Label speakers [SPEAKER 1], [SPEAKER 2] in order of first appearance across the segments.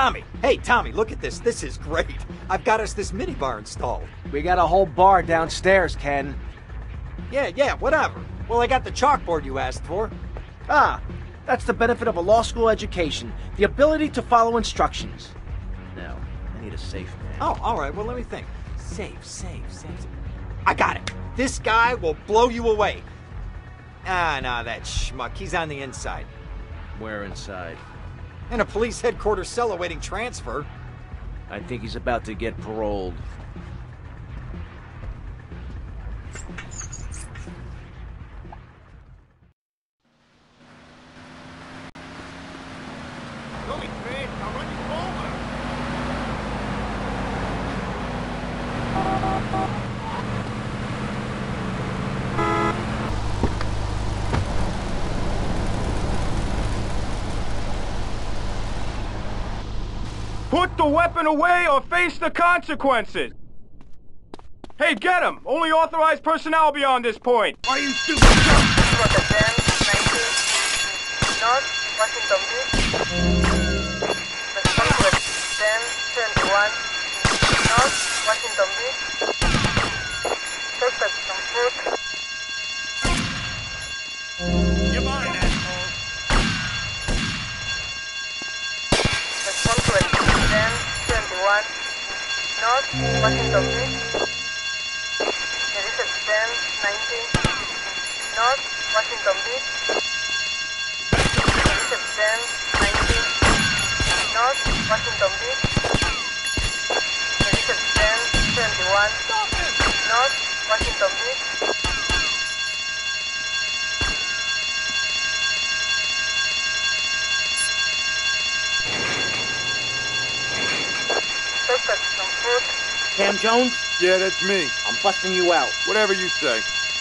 [SPEAKER 1] Tommy! Hey, Tommy, look at this. This is great. I've got us this minibar installed.
[SPEAKER 2] We got a whole bar downstairs, Ken.
[SPEAKER 1] Yeah, whatever. Well, I got the chalkboard you asked for.
[SPEAKER 2] Ah, that's the benefit of a law school education. The ability to follow instructions. Now, I need a safe man.
[SPEAKER 1] Oh, all right. Well, let me think. Safe. I got it. This guy will blow you away. Ah, nah, that schmuck. He's on the inside.
[SPEAKER 2] Where inside?
[SPEAKER 1] In a police headquarters cell awaiting transfer.
[SPEAKER 2] I think he's about to get paroled.
[SPEAKER 3] Put the weapon away or face the consequences! Hey, get him! Only authorized personnel beyond this point!
[SPEAKER 4] Are you stupid? North, Washington Beach. Response 1071. North, Washington Beach. Suspect on foot.
[SPEAKER 5] You're mine, asshole.
[SPEAKER 4] Response 1071. North, Washington Beach. There is a 1019. North, Washington Beach. There is a 1019. North, Washington Beach. There is a 1071. North, Washington Beach. Suspect on foot.
[SPEAKER 2] Cam Jones?
[SPEAKER 6] Yeah, that's me.
[SPEAKER 2] I'm busting you out.
[SPEAKER 6] Whatever you say.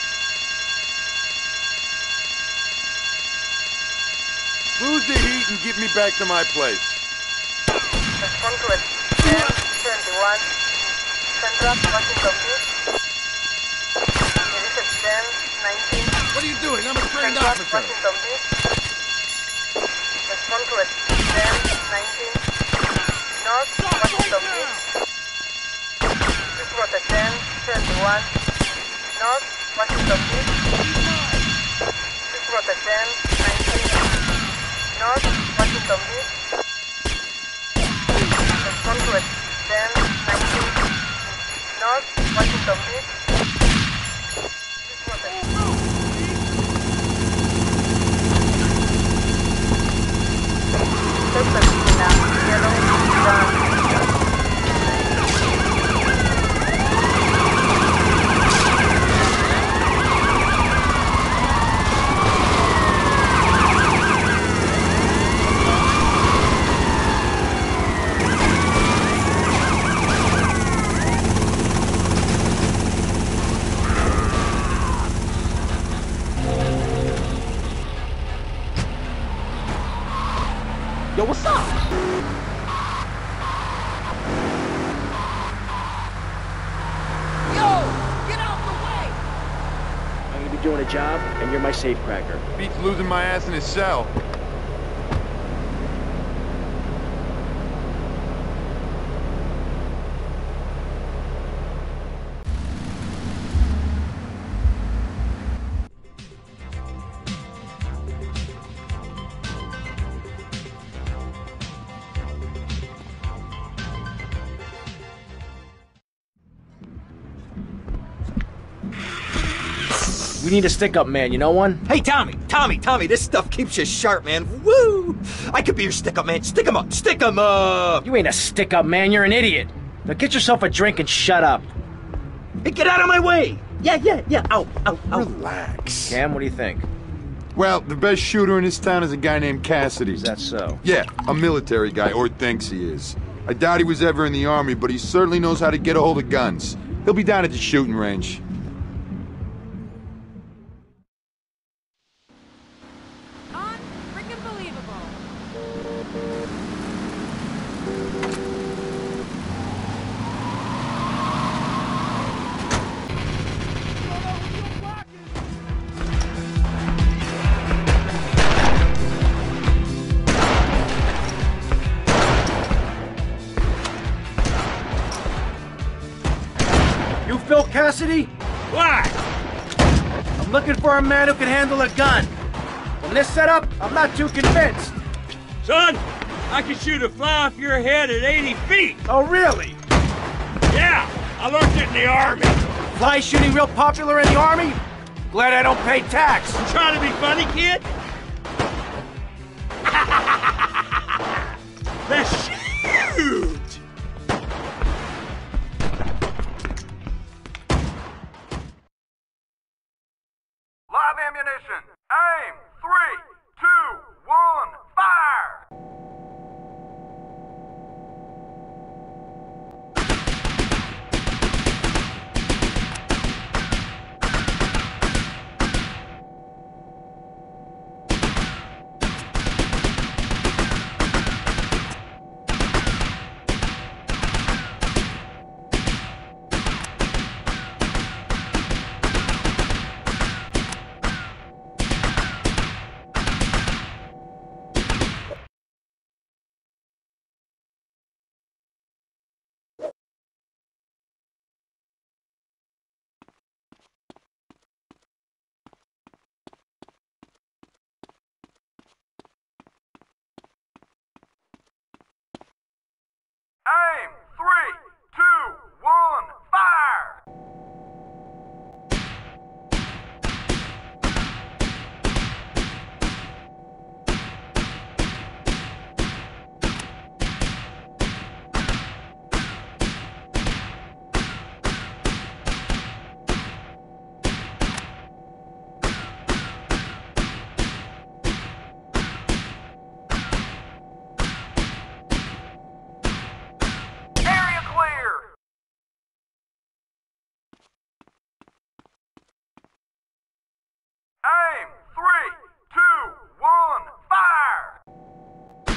[SPEAKER 6] Lose the heat and get me back to my place.
[SPEAKER 4] Respond to it. 1071. Central, Washington Beach. There is a 1019.
[SPEAKER 5] What are you doing? I'm a trained
[SPEAKER 4] Central,
[SPEAKER 5] officer.
[SPEAKER 4] Washington Beach. Respond to it. 1019. North, Washington Beach. This was a 1071. North, Washington Beach. This was a 1019. North, Washington Beach. Respond to it. 1019. North, Washington Beach. This was a Suspect now, yellow, brown.
[SPEAKER 2] Yo, what's up? I'm gonna be doing a job, and you're my safecracker.
[SPEAKER 6] Beats losing my ass in his cell.
[SPEAKER 2] We need a stick-up man, you know one?
[SPEAKER 1] Hey, Tommy, this stuff keeps you sharp, man. Woo! I could be your stick-up man. Stick 'em up, stick 'em up!
[SPEAKER 2] You ain't a stick-up man, you're an idiot. Now get yourself a drink and shut up.
[SPEAKER 1] Hey, get out of my way! Yeah. Ow.
[SPEAKER 6] Relax.
[SPEAKER 2] Cam, what do you think?
[SPEAKER 6] Well, the best shooter in this town is a guy named Cassidy.
[SPEAKER 2] Is that so?
[SPEAKER 6] Yeah, a military guy, or thinks he is. I doubt he was ever in the army, but he certainly knows how to get a hold of guns. He'll be down at the shooting range.
[SPEAKER 7] Unfreaking believable.
[SPEAKER 2] You Phil Cassidy?
[SPEAKER 5] Why?
[SPEAKER 2] I'm looking for a man who can handle a gun. From this setup, I'm not too convinced.
[SPEAKER 5] Son, I can shoot a fly off your head at 80 feet.
[SPEAKER 2] Oh, really?
[SPEAKER 5] Yeah, I learned it in the Army.
[SPEAKER 2] Fly shooting real popular in the Army? Glad I don't pay tax.
[SPEAKER 5] You trying to be funny, kid? Let's shoot!
[SPEAKER 3] Live ammunition. Aim. 3, 2, 1, fire! Aim. 3, 2, 1, fire! Area clear! Aim. 3, 2, 1, fire!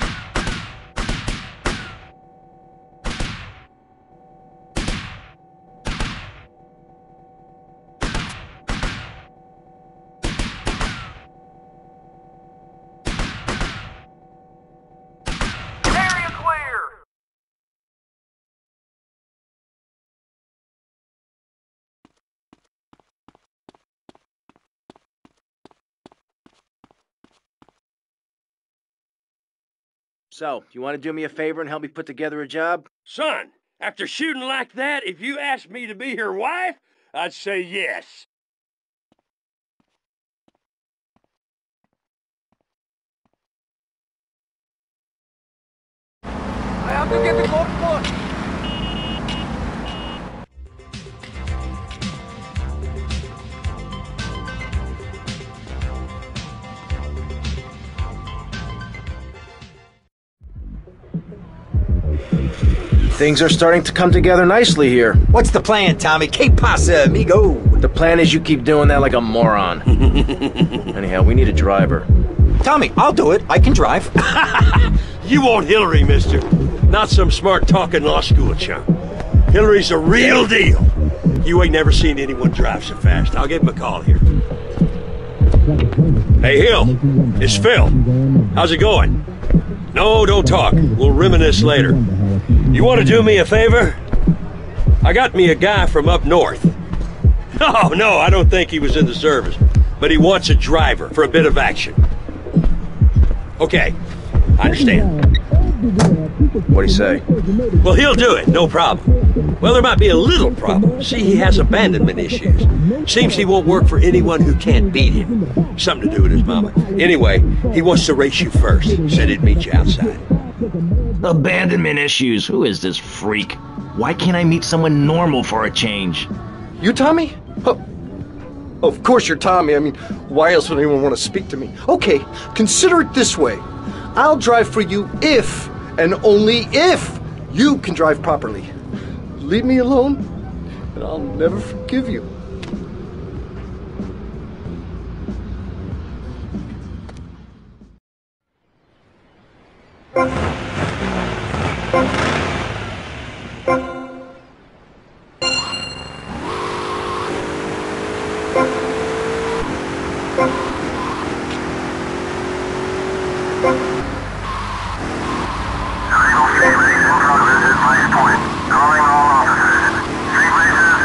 [SPEAKER 3] Area clear!
[SPEAKER 2] So, you want to do me a favor and help me put together a job?
[SPEAKER 5] Son, after shooting like that, if you asked me to be your wife, I'd say yes.
[SPEAKER 2] Things are starting to come together nicely here.
[SPEAKER 1] What's the plan, Tommy? Que pasa, amigo?
[SPEAKER 2] The plan is you keep doing that like a moron. Anyhow, we need a driver.
[SPEAKER 1] Tommy, I'll do it. I can drive.
[SPEAKER 5] You want Hillary, mister. Not some smart talking law school chump. Hillary's a real deal. You ain't never seen anyone drive so fast. I'll give him a call here. Hey, Hill. It's Phil. How's it going? No, don't talk. We'll reminisce later. You want to do me a favor? I got me a guy from up north. Oh, no, I don't think he was in the service. But he wants a driver for a bit of action. Okay, I understand.
[SPEAKER 2] What'd he say?
[SPEAKER 5] Well, he'll do it, no problem. Well, there might be a little problem. See, he has abandonment issues. Seems he won't work for anyone who can't beat him. Something to do with his mama. Anyway, he wants to race you first. Said he'd meet you outside.
[SPEAKER 7] Abandonment issues. Who is this freak? Why can't I meet someone normal for a change?
[SPEAKER 8] You Tommy? Oh, of course you're Tommy. I mean, why else would anyone want to speak to me? Okay, consider it this way. I'll drive for you if, and only if, you can drive properly. Leave me alone, and I'll never forgive you.
[SPEAKER 3] Calling all officers. Street races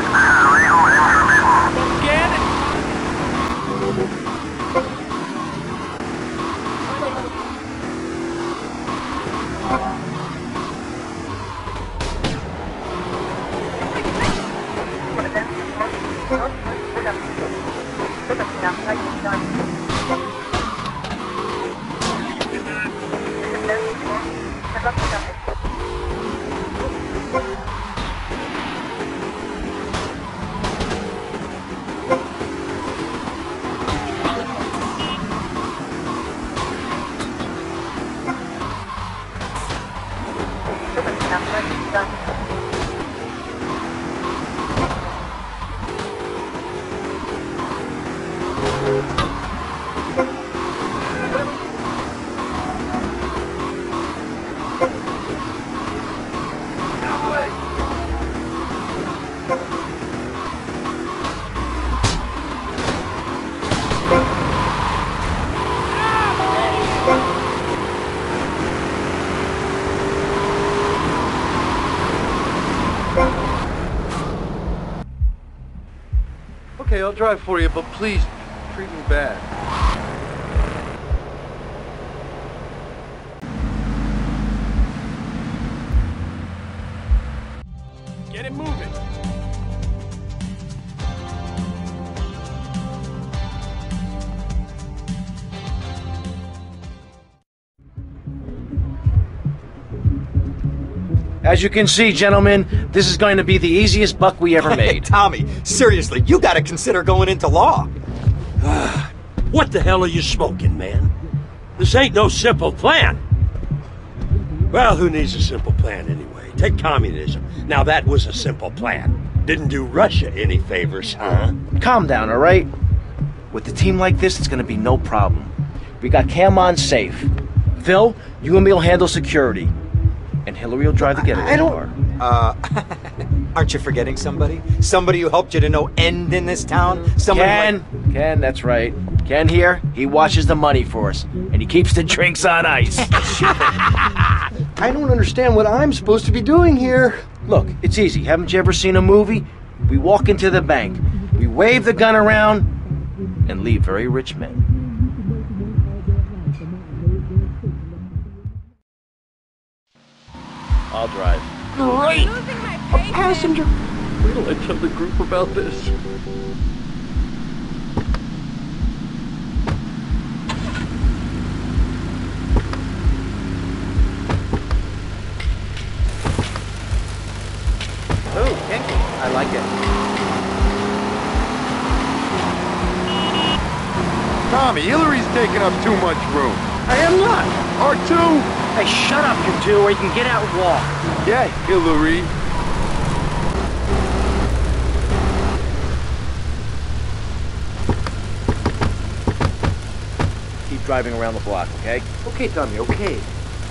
[SPEAKER 8] Okay, I'll drive for you, but please treat me bad.
[SPEAKER 3] Get it moving.
[SPEAKER 2] As you can see, gentlemen, this is going to be the easiest buck we ever made.
[SPEAKER 1] Tommy, seriously, you gotta consider going into law.
[SPEAKER 5] What the hell are you smoking, man? This ain't no simple plan. Well, who needs a simple plan anyway? Take communism. Now that was a simple plan. Didn't do Russia any favors, huh?
[SPEAKER 2] Calm down, all right? With a team like this, it's going to be no problem. We got Cam on safe. Phil, you and me will handle security. And Hillary will drive the getaway car.
[SPEAKER 1] Aren't you forgetting somebody? Somebody who helped you to no end in this town? Somebody
[SPEAKER 2] Ken, that's right. Ken here, he watches the money for us. And he keeps the drinks on ice.
[SPEAKER 8] I don't understand what I'm supposed to be doing here.
[SPEAKER 2] Look, it's easy. Haven't you ever seen a movie? We walk into the bank, we wave the gun around, and leave very rich men. I'll drive.
[SPEAKER 8] Great! A passenger! Wait till I tell the group about this.
[SPEAKER 2] Oh, kinky. I like it.
[SPEAKER 6] Tommy, Hillary's taking up too much room.
[SPEAKER 2] I am not.
[SPEAKER 6] R2!
[SPEAKER 2] Hey, shut up, you two, or you can get out and walk.
[SPEAKER 6] Yeah, Hillary.
[SPEAKER 2] Keep driving around the block, okay?
[SPEAKER 8] Okay, Tommy, okay.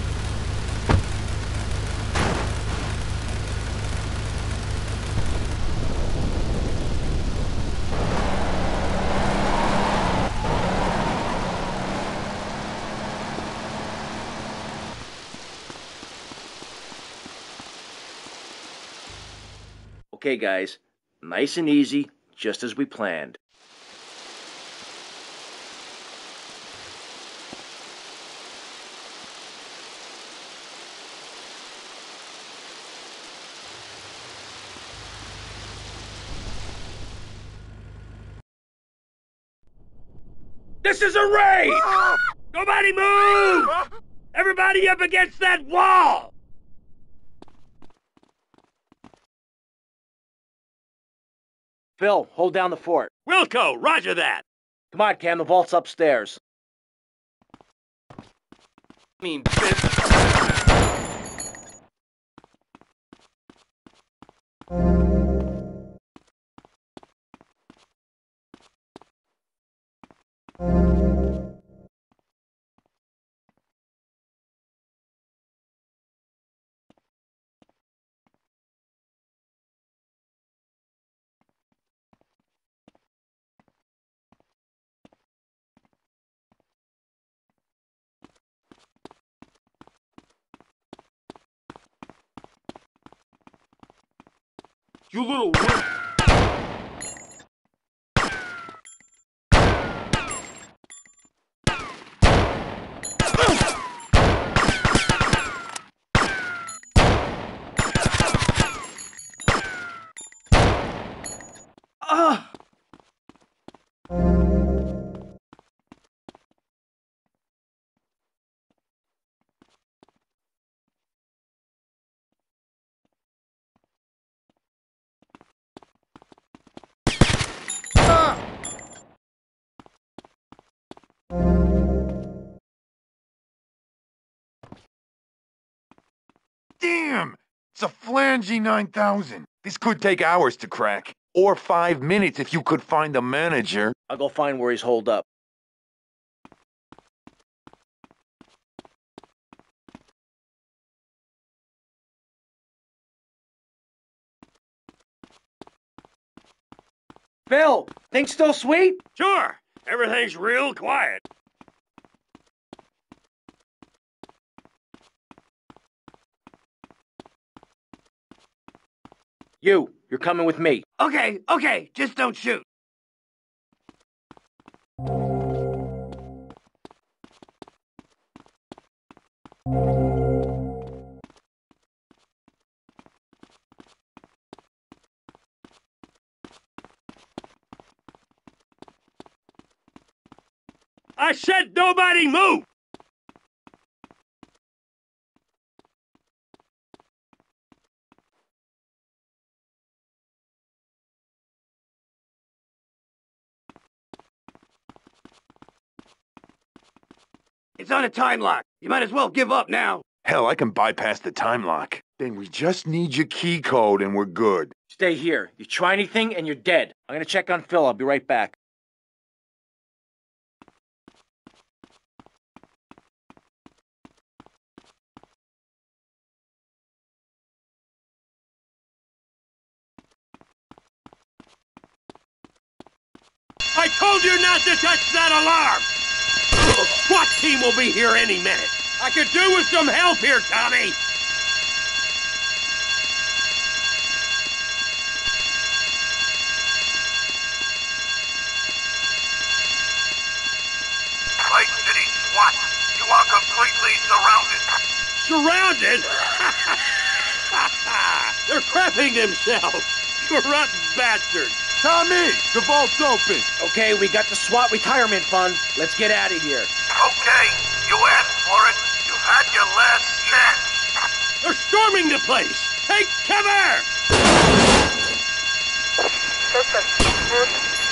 [SPEAKER 2] Okay, guys. Nice and easy, just as we planned.
[SPEAKER 5] This is a raid! Nobody move! Everybody up against that wall!
[SPEAKER 2] Phil, hold down the fort.
[SPEAKER 5] Wilco, roger that!
[SPEAKER 2] Come on, Cam, the vault's upstairs.
[SPEAKER 3] You little wimp.
[SPEAKER 6] Damn! It's a Flangy 9000. This could take hours to crack. Or 5 minutes if you could find the manager.
[SPEAKER 2] I'll go find where he's holed up. Phil, things still sweet?
[SPEAKER 5] Sure, everything's real quiet.
[SPEAKER 2] You're coming with me.
[SPEAKER 5] Okay, just don't shoot. I said nobody move!
[SPEAKER 9] It's on a time lock. You might as well give up now.
[SPEAKER 6] Hell, I can bypass the time lock. Then we just need your key code and we're good.
[SPEAKER 2] Stay here. You try anything and you're dead. I'm gonna check on Phil. I'll be right back.
[SPEAKER 5] I told you not to touch that alarm! The SWAT team will be here any minute. I could do with some help here, Tommy!
[SPEAKER 10] Lake City SWAT, you are completely surrounded.
[SPEAKER 5] Surrounded? They're crapping themselves! You rotten bastards!
[SPEAKER 3] Tommy, the vault's open.
[SPEAKER 2] Okay, we got the SWAT retirement fund. Let's get out of here.
[SPEAKER 10] Okay, you asked for it. You've had your last chance.
[SPEAKER 5] They're storming the place! Take cover!
[SPEAKER 4] Suspect foot.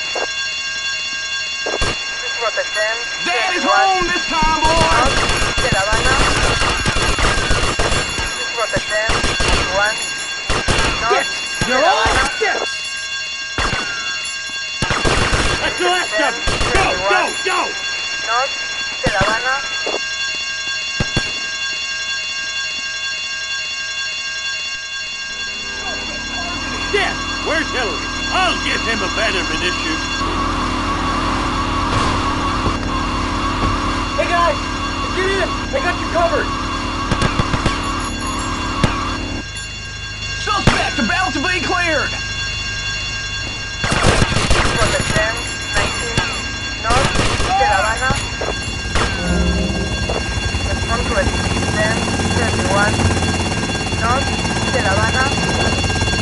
[SPEAKER 4] This was a 10.
[SPEAKER 3] Daddy's home this time, boy.
[SPEAKER 4] North de La Habana. This was a 10. 1. North
[SPEAKER 2] You're
[SPEAKER 4] de La
[SPEAKER 2] all
[SPEAKER 4] Habana.
[SPEAKER 2] yes!
[SPEAKER 5] That's the last of them! Go, go, go!
[SPEAKER 4] North de La Habana.
[SPEAKER 5] Shit! Where's Hillary? I'll give him abandonment issues.
[SPEAKER 2] Hey guys! Get in! I got you covered!
[SPEAKER 3] Suspect about to be cleared.
[SPEAKER 4] This was a 10. 19. North de La Habana. Respond to a 10. 31. North de La Habana.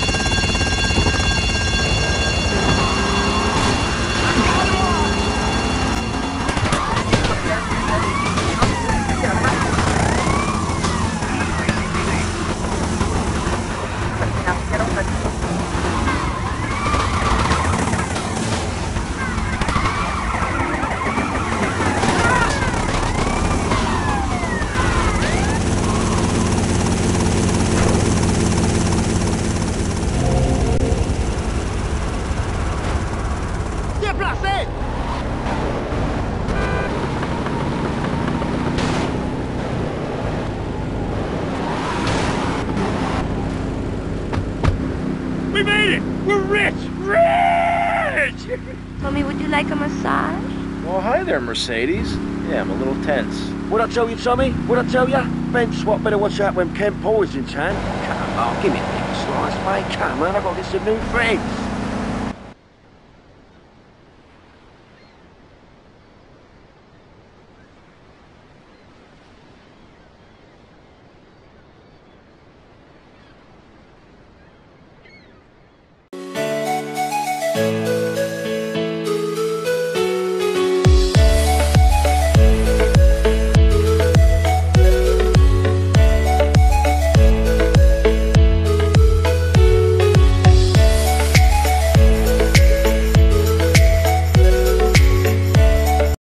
[SPEAKER 5] We made it! We're rich! Rich!
[SPEAKER 11] Tommy, would you like a massage?
[SPEAKER 2] Well, hi there, Mercedes. Yeah, I'm a little tense. What I tell you, Tommy? What I tell ya? Ben Swat better watch out when Ken Poe's in town. Come on, give me a little slice, mate. Come on, I've got to get some new friends.
[SPEAKER 11] Thank you.